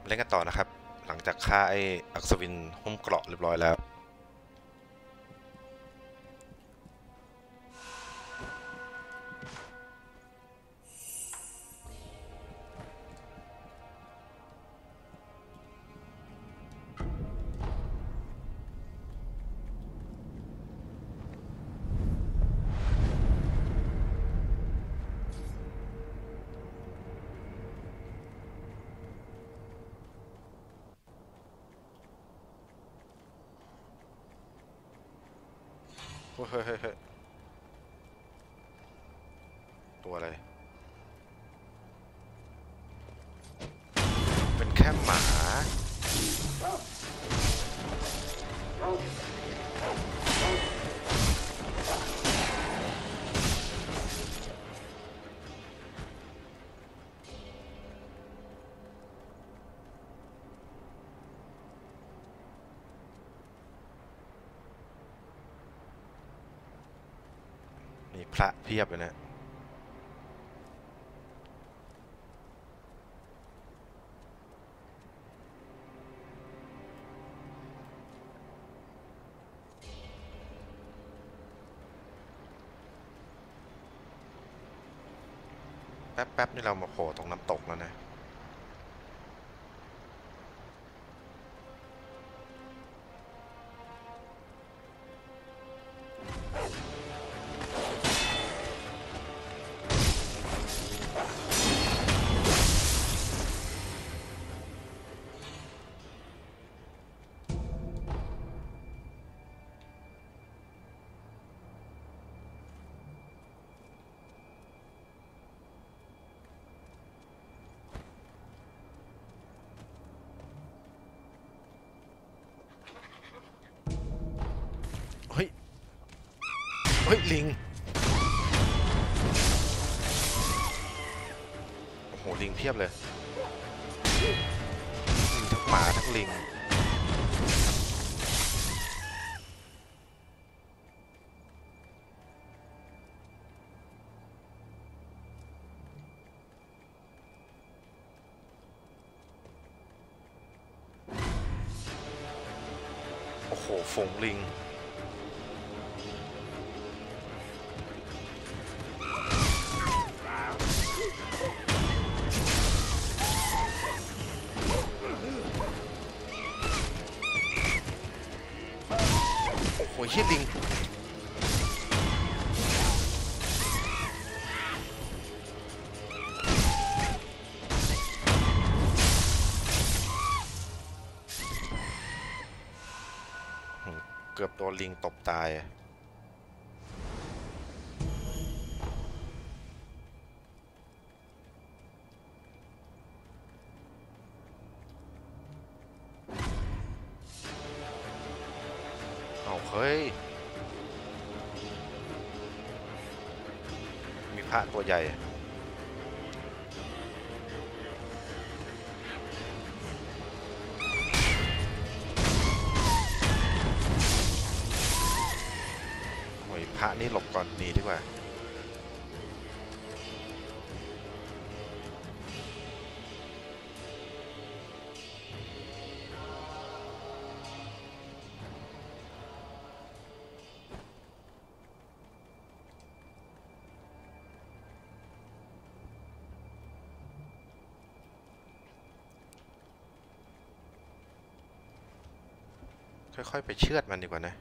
เล่นกันต่อนะครับหลังจากฆ่าไอ้อัศวินหุ้มเกราะเรียบร้อยแล้วเฮ้ยเฮ้ยเฮ้ยตัวอะไรเป็นแค่หมามีพระเพียบเลยนะแป๊บแป๊บนี่เรามาโผล่ตรงน้ำตกแล้วนะเฮ้ยเฮ้ยลิงโอ้โหลิงเพียบเลยมีทั้งหมาทั้งลิงโอ้โหฝูงลิงโอ้โหเฮียลิงเกือบโดนลิงตบตายเอาเฮ้ยมีพระตัวใหญ่ โอ้ยพระนี่หลบก่อนหนีดีกว่าค่อยๆไปเชือดมันดีกว่านะ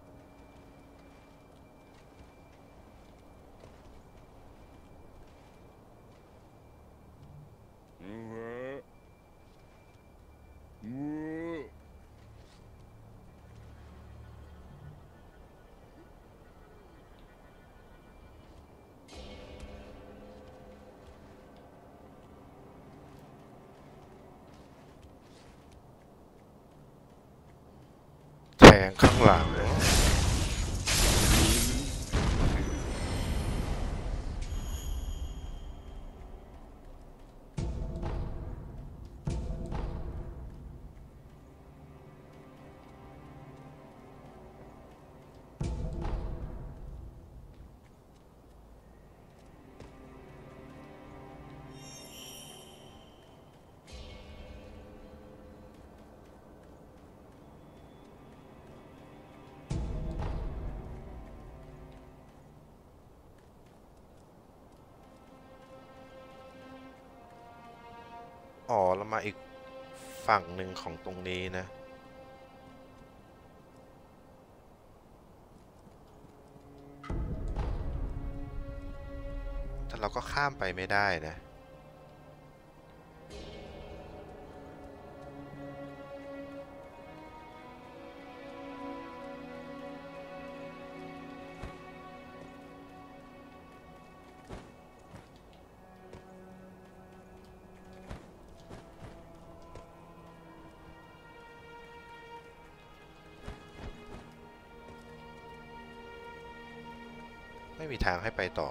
แทงข้างหลังอ๋อเรามาอีกฝั่งหนึ่งของตรงนี้นะแต่เราก็ข้ามไปไม่ได้นะไม่มีทางให้ไปต่อ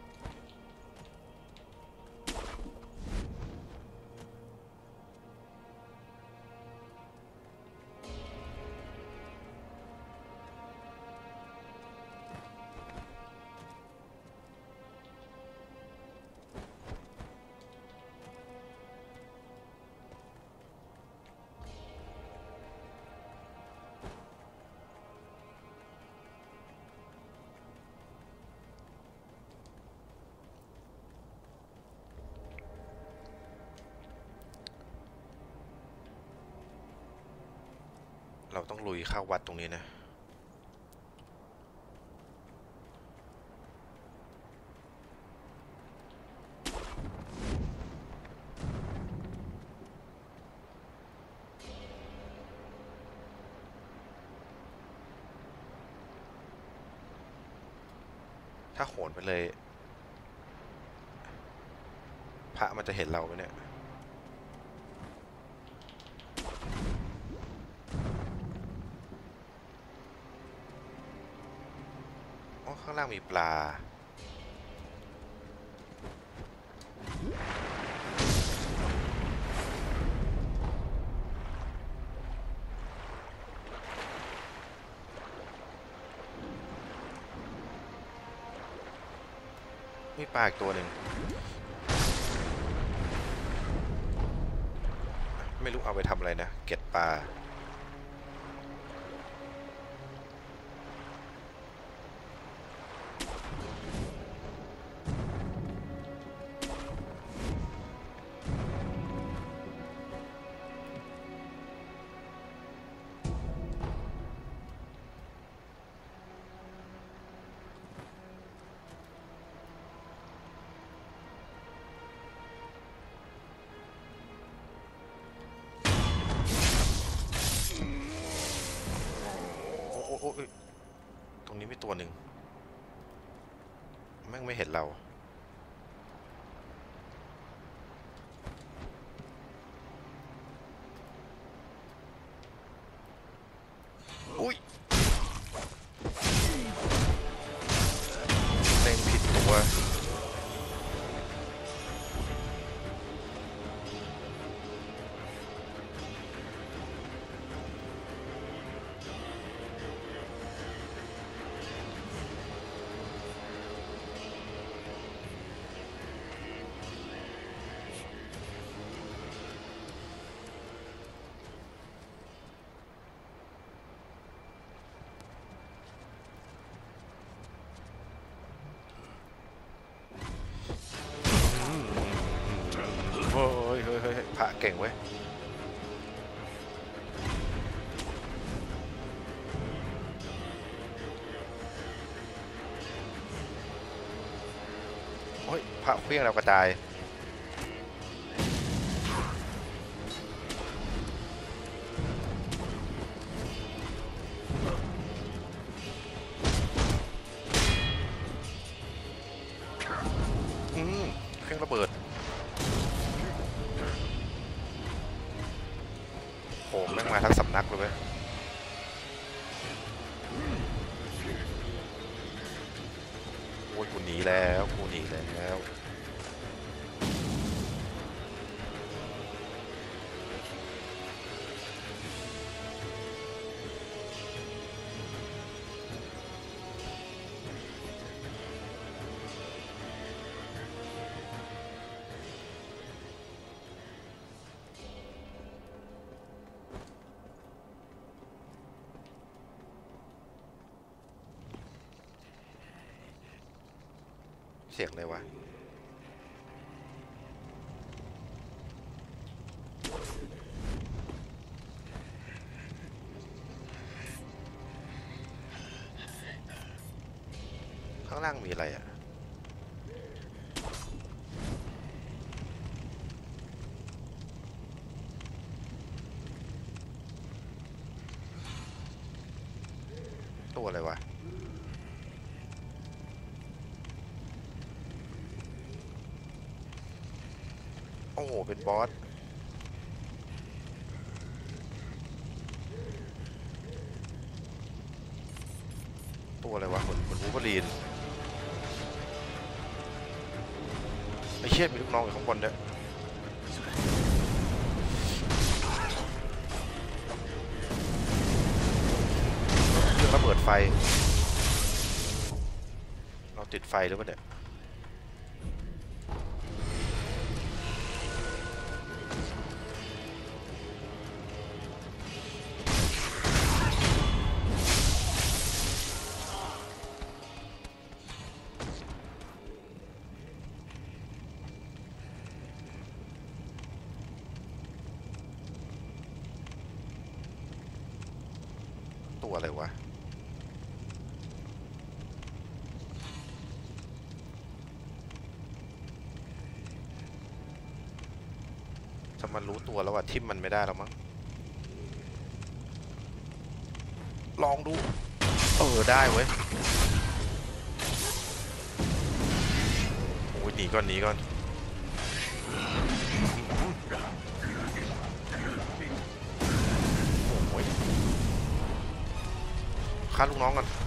เราต้องลุยเข้าวัดตรงนี้นะถ้าโหนไปเลยพระมันจะเห็นเราไหมเนี่ยอ๋อข้างล่างมีปลามีปลาอีกตัวหนึ่งไม่รู้เอาไปทำอะไรนะเก็บปลาโอ้โอ้โอ้ตรงนี้มีตัวหนึ่งแม่งไม่เห็นเราอุ้ยเล็งผิดตัวเฮ้ยเฮ้ยเฮ้ยพระเก่งเว้ยโอ้ยพระเครื่องเรากระจายเครื่องระเบิดโหแม่งมาทั้งสำนักเลยเว้ยโอ้ยกูหนีแล้วกูหนีแล้ว เสียงเลยวะางล่างมีอะไรอ่ะตัวอะไรวะโอ้โหเป็นบอสตัวอะไรวะเหมือนวูล์ฟเวอรีนไอ้เชี่ยมีลูกน้องอยู่ข้างบนด้วยเครื่องระเบิดไฟเราติดไฟหรือเปล่าเนี่ยตัวอะไรวะถ้ามันรู้ตัวแล้วว่าทิ่มมันไม่ได้แล้วมั้งลองดูได้เว้ยโอ้ยหนีก่อนโอ้ยฆ่าลูกน้องกัน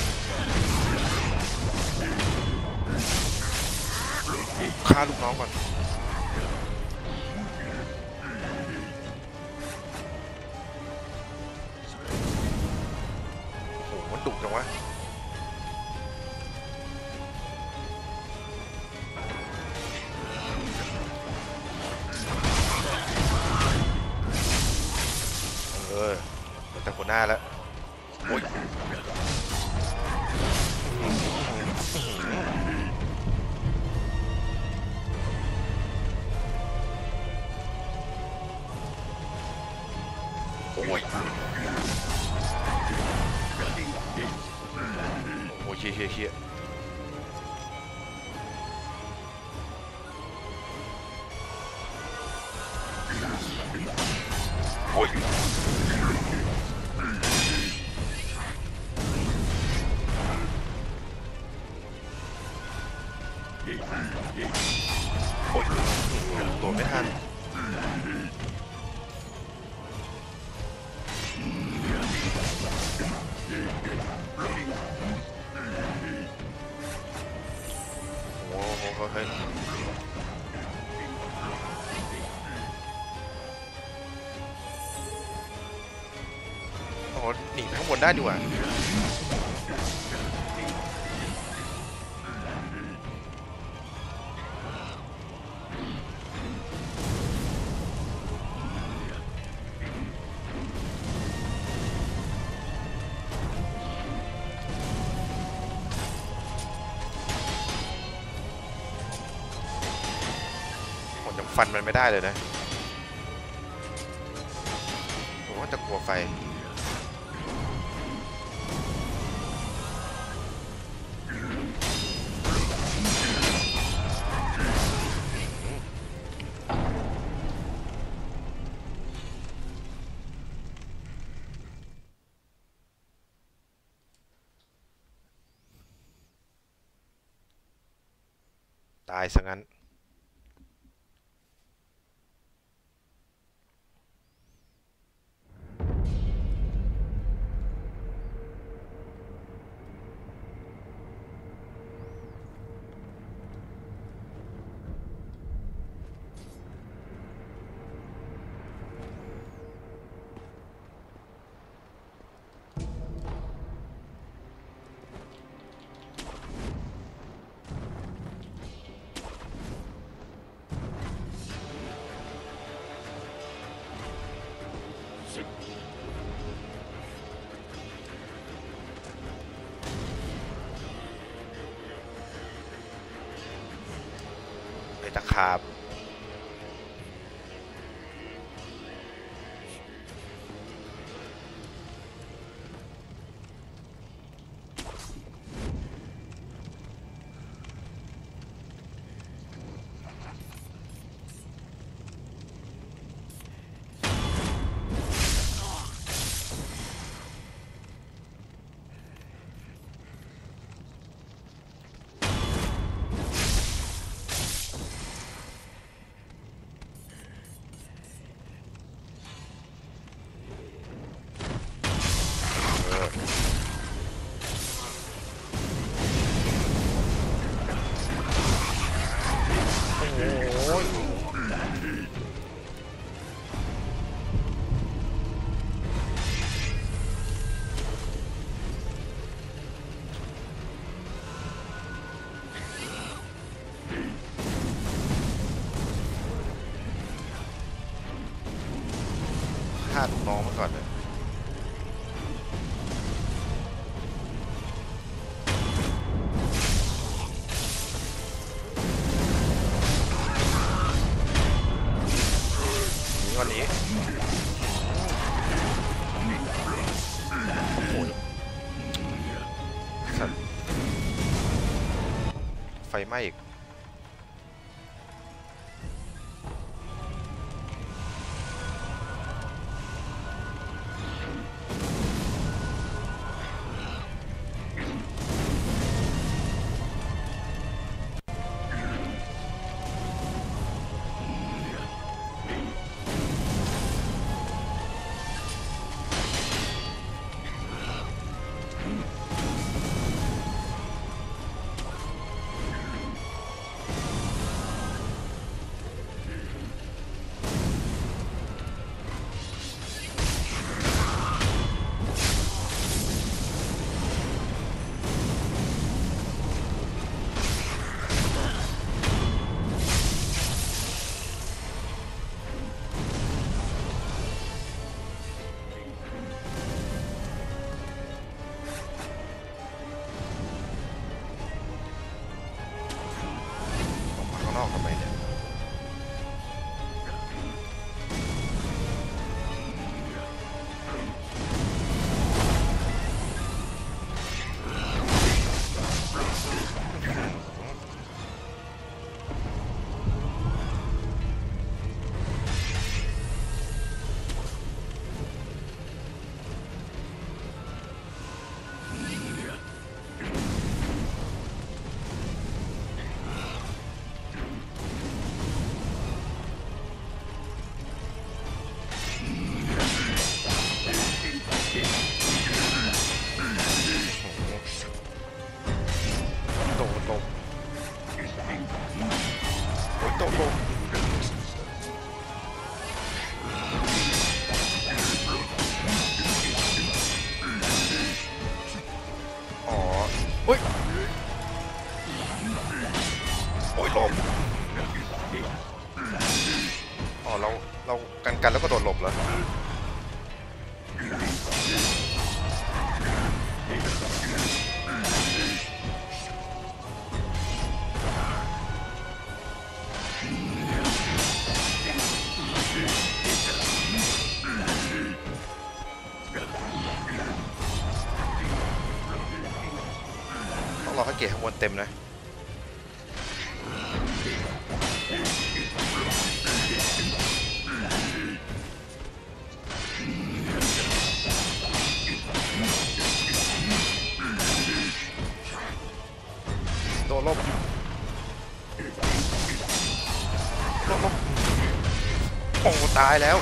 ฆ่าลูกน้องก่อนโอ้โหมันดุจังวะแต่หัวหน้าแล้วโอ้ยโอ้ยเฮียโอ้ยโอ้ยตัวไม่ทันโอ้โหเฮ้ยโอ้โหหนีไปข้างบนได้ดีกว่าผมยังฟันมันไม่ได้เลยนะผมว่าจะกลัวไฟตายซะงั้นไอ้ตะขาบฆ่าลูกน้องมาก่อนเลยวันนี้โอ้โหสัตว์ไฟไหม้อีกข้างนอกทำไมเนี่ยโดนลมโอ้ยโดนลมอ๋ออุ้ยโอ้ยลมอ๋อเรากันแล้วก็โดนหลบแล้วต้องรอให้เกียร์ขบวนเต็มนะโดนลบโอ้ตายแล้ว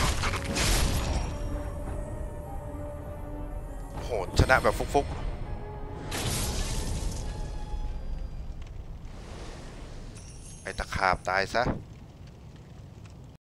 โหชนะแบบฟุกๆไอ้ตะขาบตายซะ